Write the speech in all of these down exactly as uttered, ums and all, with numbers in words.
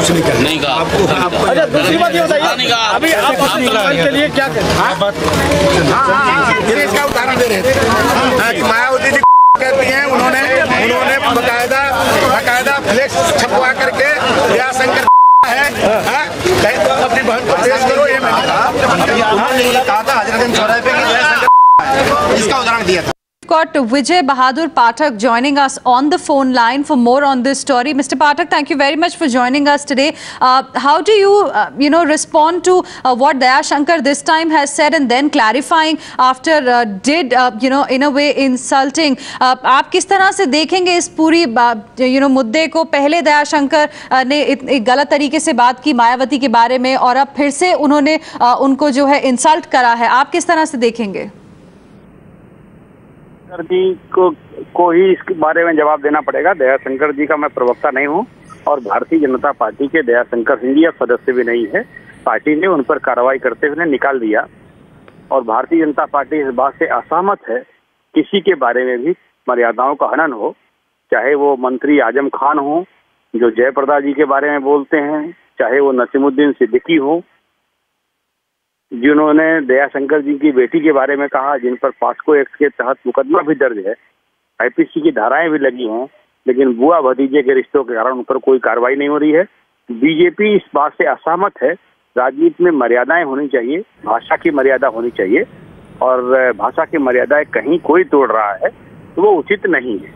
कुछ नहीं कहा। नहीं कहा आपको आपको अच्छा, दूसरी बात ये बताइए, अभी आप अपने सम्मान के लिए क्या करें? फिर इसका उदाहरण दे रहे थे मायावती जी कहती हैं उन्होंने उन्होंने बकायदा बकायदा फ्लेक्स छपवा करके दयाशंकर है अपनी बहन को पेश करो, ये मैंने कहा। उन्होंने कहा था हजरतगंज चौराहे पे कि दयाशंकर, इसका उदाहरण दिया था। Got Vijay Bahadur Pathak joining us on the phone line for more on this story. Mister Pathak, thank you very much for joining us today. Uh, how do you, uh, you know, respond to uh, what Dayashankar this time has said and then clarifying after uh, did, uh, you know, in a way insulting? Uh, आप किस तरह से देखेंगे इस पूरी, you know, मुद्दे को? पहले दयाशंकर uh, ने एक गलत तरीके से बात की मायावती के बारे में और अब फिर से उन्होंने uh, उनको जो है इंसल्ट करा है. आप किस तरह से देखेंगे? दयाशंकर जी को को ही इस बारे में जवाब देना पड़ेगा। दयाशंकर जी का मैं प्रवक्ता नहीं हूं और भारतीय जनता पार्टी के दयाशंकर सिंह जी सदस्य भी नहीं है। पार्टी ने उन पर कार्रवाई करते हुए निकाल दिया और भारतीय जनता पार्टी इस बात से असहमत है किसी के बारे में भी मर्यादाओं का हनन हो, चाहे वो मंत्री आजम खान हो जो जयप्रदा जी के बारे में बोलते हैं, चाहे वो नसीमुद्दीन सिद्दीकी हो जिन्होंने दयाशंकर जी की बेटी के बारे में कहा, जिन पर पॉस्को एक्ट के तहत मुकदमा भी दर्ज है, आईपीसी की धाराएं भी लगी हैं, लेकिन बुआ भतीजे के रिश्तों के कारण उन पर कोई कार्रवाई नहीं हो रही है। बीजेपी इस बात से असहमत है। राजनीति में मर्यादाएं होनी चाहिए, भाषा की मर्यादा होनी चाहिए और भाषा की मर्यादाएं कहीं कोई तोड़ रहा है तो वो उचित नहीं है।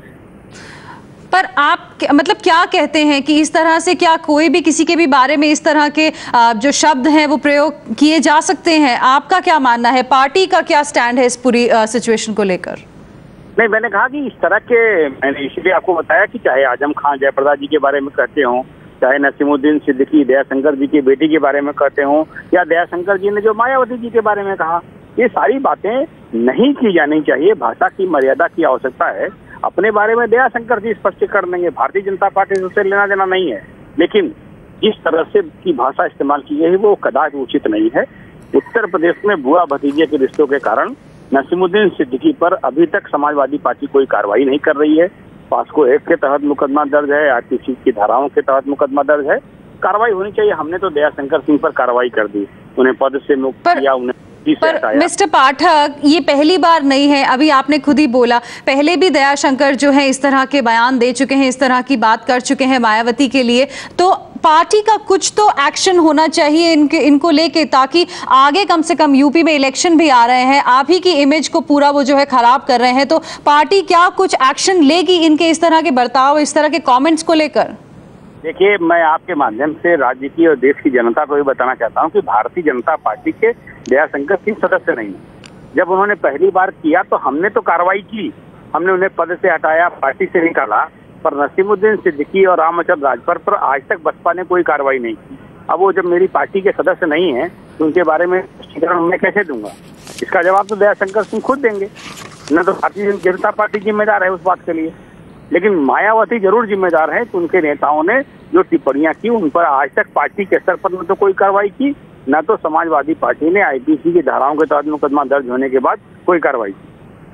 पर आप मतलब क्या कहते हैं कि इस तरह से क्या कोई भी किसी के भी बारे में इस तरह के जो शब्द हैं वो प्रयोग किए जा सकते हैं? आपका क्या मानना है? पार्टी का क्या स्टैंड है इस पूरी सिचुएशन को लेकर? नहीं, मैंने कहा कि इस तरह के, मैंने इसलिए आपको बताया कि चाहे आजम खान जयप्रदा जी के बारे में कहते हों, चाहे नसीमुद्दीन सिद्दीकी दयाशंकर जी की बेटी के बारे में कहते हों, या दयाशंकर जी ने जो मायावती जी के बारे में कहा, ये सारी बातें नहीं की जानी चाहिए। भाषा की मर्यादा की आवश्यकता है। अपने बारे में दयाशंकर जी स्पष्ट कर देंगे, भारतीय जनता पार्टी से उससे लेना देना नहीं है, लेकिन जिस तरह से की भाषा इस्तेमाल की गई है वो कदाच उचित नहीं है। उत्तर प्रदेश में बुआ भतीजे के रिश्तों के कारण नसीमुद्दीन सिद्दीकी पर अभी तक समाजवादी पार्टी कोई कार्रवाई नहीं कर रही है। पॉस्को एक्ट के तहत मुकदमा दर्ज है, आईपीसी की धाराओं के तहत मुकदमा दर्ज है, कार्रवाई होनी चाहिए। हमने तो दयाशंकर सिंह पर कार्रवाई कर दी, उन्हें पद से मुक्त किया, उन्हें। पर मिस्टर पाठक, ये पहली बार नहीं है, अभी आपने खुद ही बोला पहले भी दयाशंकर जो है इस तरह के बयान दे चुके हैं, इस तरह की बात कर चुके हैं मायावती के लिए। तो पार्टी का कुछ तो एक्शन होना चाहिए इनके इनको लेके, ताकि आगे कम से कम यूपी में इलेक्शन भी आ रहे हैं, आप ही की इमेज को पूरा वो जो है खराब कर रहे हैं, तो पार्टी क्या कुछ एक्शन लेगी इनके इस तरह के बर्ताव, इस तरह के कॉमेंट्स को लेकर? देखिए, मैं आपके माध्यम से राज्य की और देश की जनता को भी बताना चाहता हूं कि भारतीय जनता पार्टी के दयाशंकर सिंह सदस्य नहीं है। जब उन्होंने पहली बार किया तो हमने तो कार्रवाई की, हमने उन्हें पद से हटाया, पार्टी से निकाला, पर नसीमुद्दीन सिद्दीकी और रामचंद्र राजभर पर आज तक बसपा ने कोई कार्रवाई नहीं की। अब वो जब मेरी पार्टी के सदस्य नहीं है तो उनके बारे में स्पष्टीकरण मैं कैसे दूंगा? इसका जवाब तो दयाशंकर सिंह खुद देंगे। न तो भारतीय जनता पार्टी जिम्मेदार है उस बात के लिए, लेकिन मायावती जरूर जिम्मेदार है कि उनके नेताओं ने जो टिप्पणियां की उन पर आज तक पार्टी के स्तर पर न तो कोई कार्रवाई की, न तो समाजवादी पार्टी ने आईपीसी की धाराओं के तहत मुकदमा दर्ज होने के बाद कोई कार्रवाई की।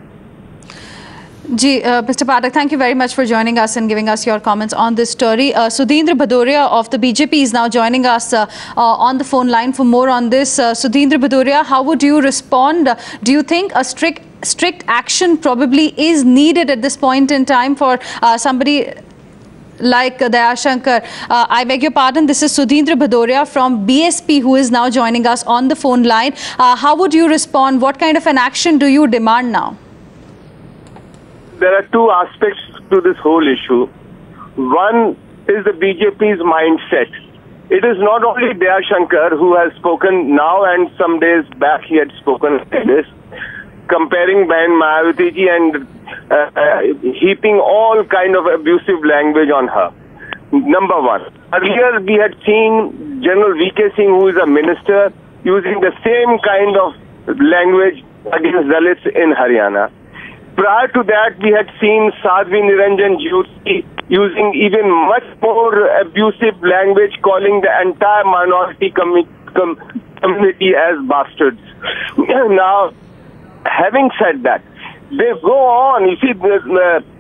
जी, mister Pathak, thank you very much for joining us and giving us your comments on this story. Uh, Sudhindra Bhadoria of the B J P is now joining us uh, uh, on the phone line for more on this. Uh, Sudhindra Bhadoria, how would you respond? Do you think a strict strict action probably is needed at this point in time for uh, somebody like Dayashankar? Uh, I beg your pardon, this is Sudhindra Bhadoria from B S P who is now joining us on the phone line. Uh, how would you respond? What kind of an action do you demand now? There are two aspects to this whole issue. One is the B J P's mindset. It is not only Dayashankar who has spoken now, and some days back he had spoken like this, comparing Bain Mayawati ji and uh, uh, heaping all kind of abusive language on her. Number one. Earlier we had seen General V K Singh, who is a minister, using the same kind of language against Dalits in Haryana. Prior to that, we had seen Sadhvi Niranjan Jyoti using even much more abusive language, calling the entire minority com com community as bastards. Now, having said that, they go on. You see, the, uh,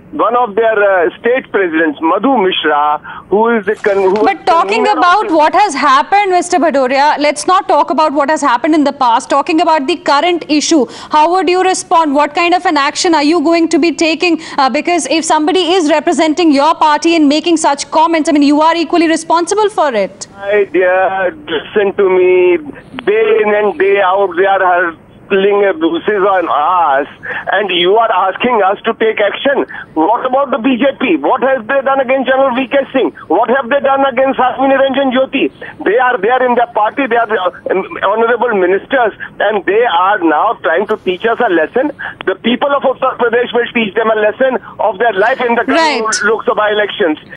one of their uh, state presidents, Madhu Mishra, who is the con- who But talking about what has happened, Mister Bhadoria, let's not talk about what has happened in the past. Talking about the current issue, how would you respond? What kind of an action are you going to be taking? Uh, because if somebody is representing your party and making such comments, I mean, you are equally responsible for it. My dear, listen to me. Day in and day out, they are hurling abuses on us, and you are asking us to take action. What about the B J P? What have they done against General V K Singh? What have they done against Ashwini Ranjan Jyoti? They are there in their party. They are uh, honorable ministers, and they are now trying to teach us a lesson. The people of Uttar Pradesh will teach them a lesson of their life in the coming Right. Lok Sabha elections.